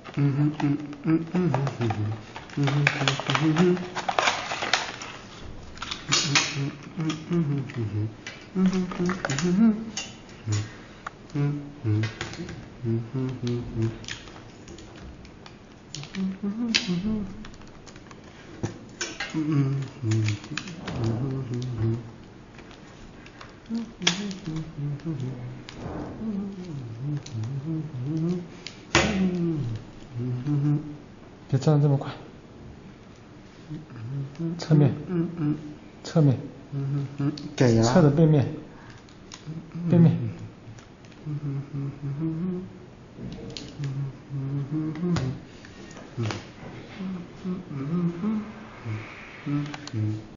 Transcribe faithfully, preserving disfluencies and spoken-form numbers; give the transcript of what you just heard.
嗯嗯嗯嗯嗯嗯嗯嗯嗯嗯别转这么快，侧面，侧面，侧的背面，背面。